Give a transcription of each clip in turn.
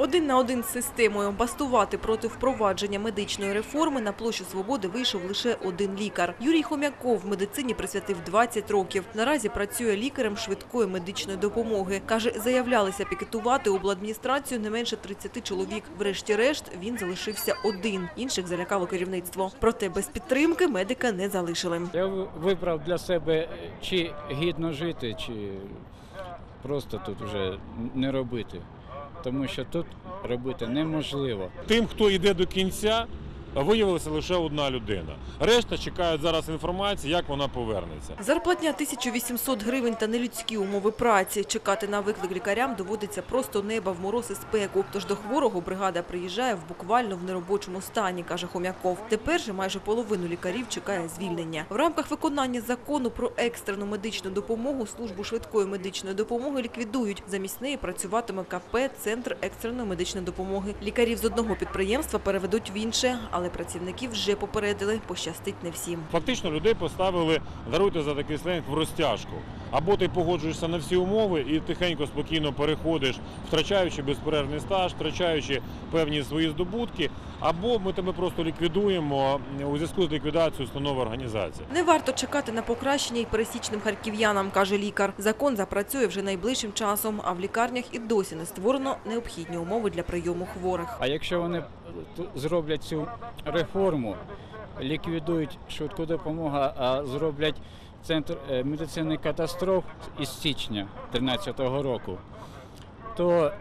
Один на один з системою бастувати проти впровадження медичної реформи на площу Свободи вийшов лише один лікар. Юрій Хом'яков в медицині присвятив 20 років. Наразі працює лікарем швидкої медичної допомоги. Каже, заявлялися пікетувати обладміністрацію не менше 30 чоловік. Врешті-решт він залишився один. Інших залякало керівництво. Проте без підтримки медика не залишили. Я вибрав для себе, чи гідно жити, чи просто тут вже не робити. Тому що тут робити неможливо. Тим, хто йде до кінця, виявилася лише одна людина. Решта чекають зараз інформації, як вона повернеться. Зарплатня 1800 гривень та нелюдські умови праці. Чекати на виклик лікарям доводиться просто неба в мороз і спеку. Тож до хворого бригада приїжджає буквально в неробочому стані, каже Хом'яков. Тепер же майже половину лікарів чекає звільнення. В рамках виконання закону про екстрену медичну допомогу службу швидкої медичної допомоги ліквідують. Замість неї працюватиме КП «Центр екстреної медичної допомоги». Лікарів з одного підприємства переведуть в інше, але працівників вже попередили, пощастить не всім. Фактично людей поставили, даруйте за такий сленг, в розтяжку. Або ти погоджуєшся на всі умови і тихенько, спокійно переходиш, втрачаючи безперервний стаж, втрачаючи певні свої здобутки, або ми тебе просто ліквідуємо у зв'язку з ліквідацією установи організації. Не варто чекати на покращення й пересічним харків'янам, каже лікар. Закон запрацює вже найближчим часом, а в лікарнях і досі не створено необхідні умови для прийому хворих. А якщо вони зроблять цю реформу, ліквідують швидку допомогу, а зроблять центр медицини катастроф із січня 2013 року, то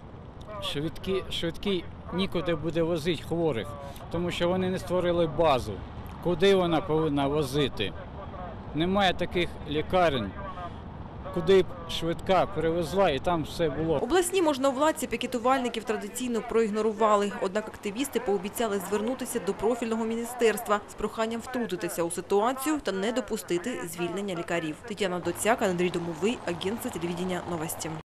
швидкі нікуди буде возити хворих, тому що вони не створили базу. Куди вона повинна возити? Немає таких лікарень, куди б швидка перевезла, і там все було. Обласні можновладці пікетувальників традиційно проігнорували. Однак активісти пообіцяли звернутися до профільного міністерства з проханням втрутитися у ситуацію та не допустити звільнення лікарів. Тетяна Доцяк, Андрій Домовий, агентство телевидения «Новости».